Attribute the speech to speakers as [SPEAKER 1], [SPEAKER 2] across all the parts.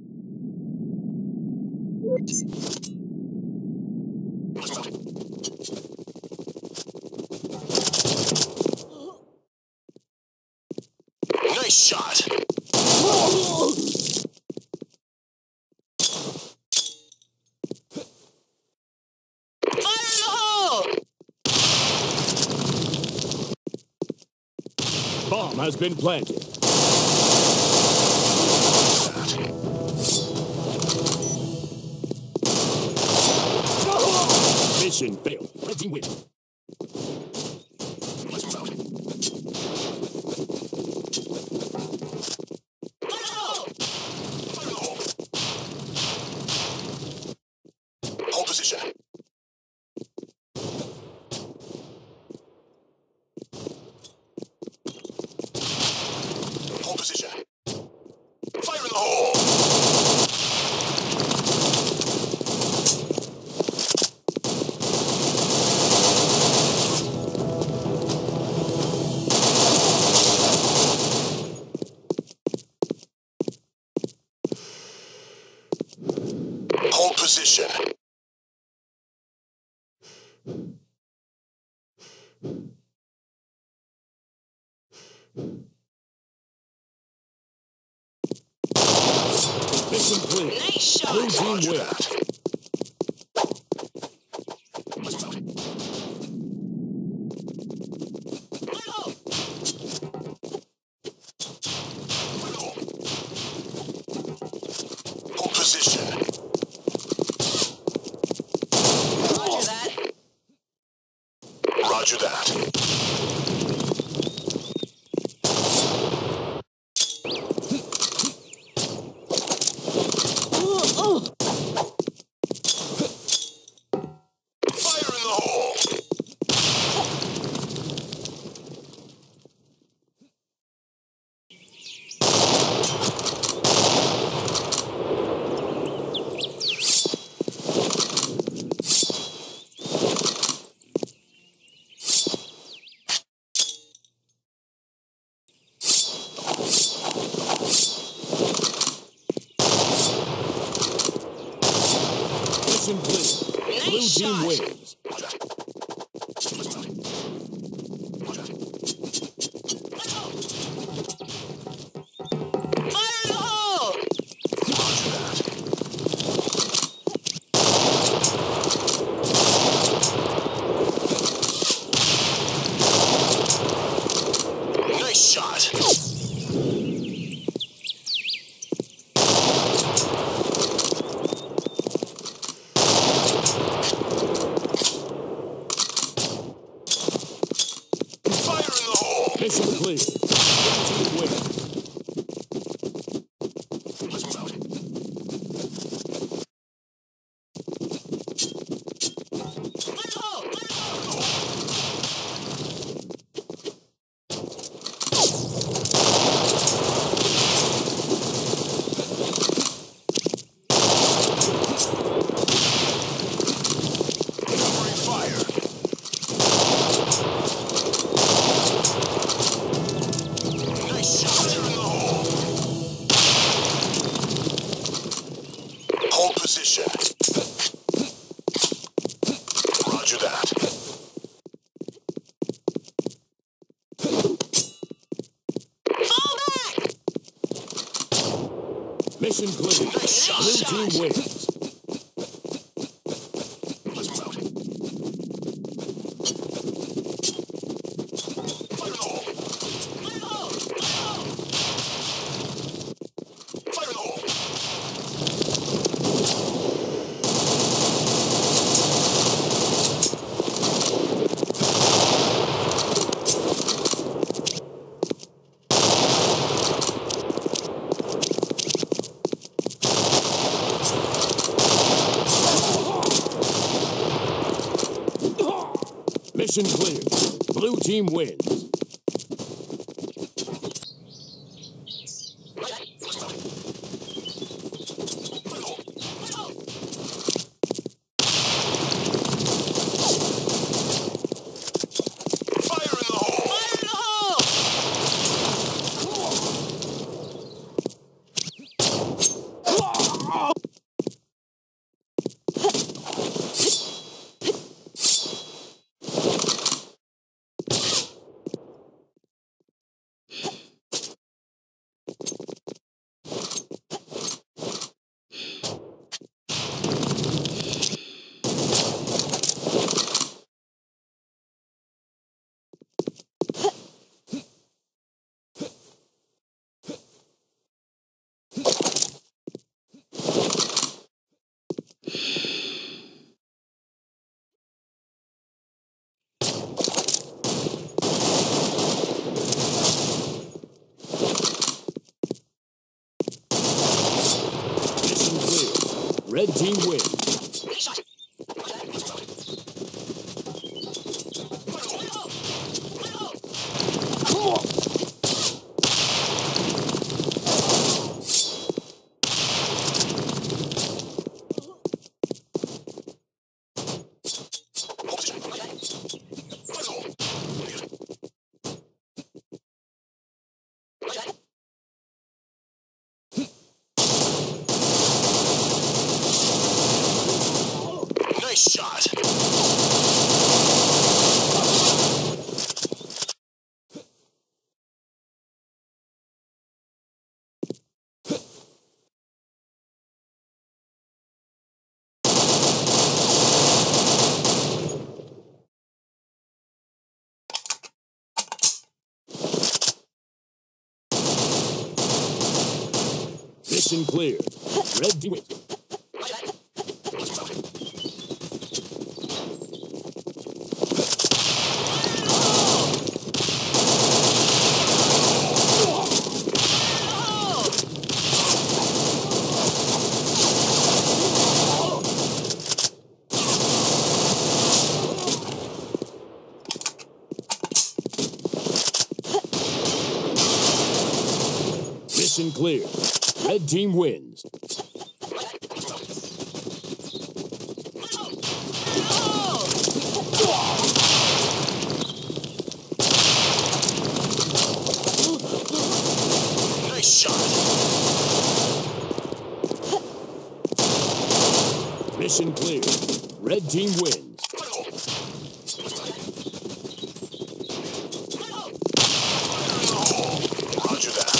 [SPEAKER 1] Nice shot. Fire in the hole!
[SPEAKER 2] Bomb has been planted. Mission failed. Red team win.
[SPEAKER 1] Let's move out. Hold position. Hold position. Fire in the hole! Hold position.
[SPEAKER 2] Mission clear.
[SPEAKER 1] Nice shot.
[SPEAKER 2] Blue team
[SPEAKER 1] Roger
[SPEAKER 2] win.
[SPEAKER 1] that. Let's move out. Fire in the hole! Fire in the hole. Hold position.
[SPEAKER 3] Roger that.
[SPEAKER 1] Roger that. Fire in the hole!
[SPEAKER 2] Mission clear. Blue
[SPEAKER 3] Nice
[SPEAKER 2] team
[SPEAKER 3] shot.
[SPEAKER 2] wins.
[SPEAKER 1] Roger. Let's move out. Roger.
[SPEAKER 3] Fire in the hole!
[SPEAKER 1] Roger that. Nice shot. Fire in the hole.
[SPEAKER 2] Mission clear. Blue team wins.
[SPEAKER 1] Let's move out. Fire in the hole. Fire in the hole. Covering fire. Nice shot. Fire in the hole. Hold position. Roger that.
[SPEAKER 3] Fall back!
[SPEAKER 2] Mission clear.
[SPEAKER 1] Nice shot.
[SPEAKER 2] Blue team wins.
[SPEAKER 1] Let's move out. Fire in the hole. Fire in the hole. Fire in the hole.
[SPEAKER 2] Mission clear. Blue team wins.
[SPEAKER 1] Fire in the hole.
[SPEAKER 3] Fire in the hole!
[SPEAKER 2] Red team wins.
[SPEAKER 1] Any shot. Roger that. Let's move out. Fire in the hole. Fire in the hole.
[SPEAKER 2] Come on.
[SPEAKER 1] Hold position. Roger that. Fire in the hole. Negative. Roger that. Nice shot.
[SPEAKER 2] Mission cleared. Red team wins.
[SPEAKER 1] Roger that. Let's move out.
[SPEAKER 2] Mission cleared. Red team wins.
[SPEAKER 1] Nice shot.
[SPEAKER 2] Mission cleared. Red team wins.
[SPEAKER 1] Fire in the hole. Roger that.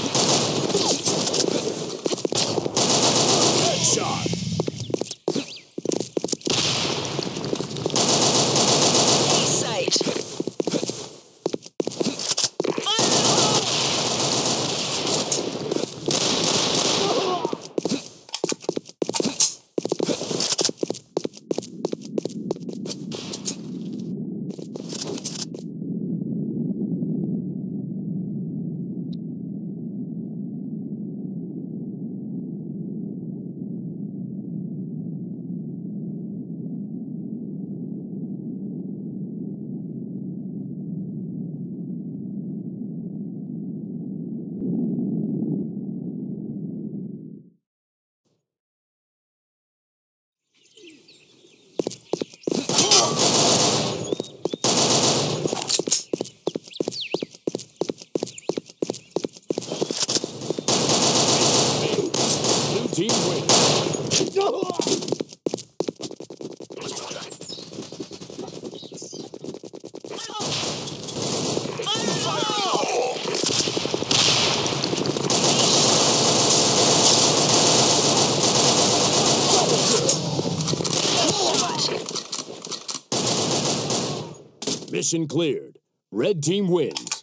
[SPEAKER 2] Shot.
[SPEAKER 3] Sight.
[SPEAKER 2] Blue team wins. Mission cleared. Red team wins.